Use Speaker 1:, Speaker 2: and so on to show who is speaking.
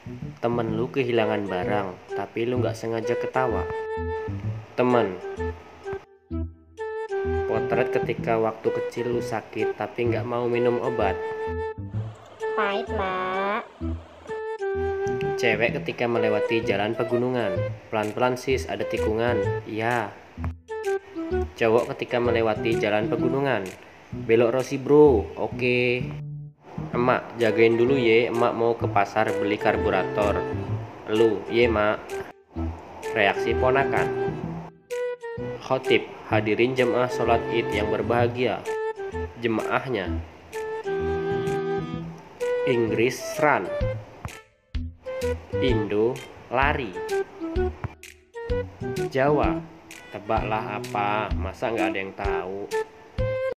Speaker 1: Temen lu kehilangan barang, tapi lu nggak sengaja ketawa. Temen. Potret ketika waktu kecil lu sakit, tapi nggak mau minum obat.
Speaker 2: Pahit, Mbak.
Speaker 1: Cewek ketika melewati jalan pegunungan. Pelan-pelan sis, ada tikungan. Iya. Cowok ketika melewati jalan pegunungan. Belok Rossi bro, oke. Emak, jagain dulu ye, emak mau ke pasar beli karburator. Lu, ye mak. Reaksi ponakan. Khotib, hadirin jemaah sholat id yang berbahagia. Jemaahnya. Inggris run. Indo lari. Jawa, tebaklah apa, masa nggak ada yang tahu.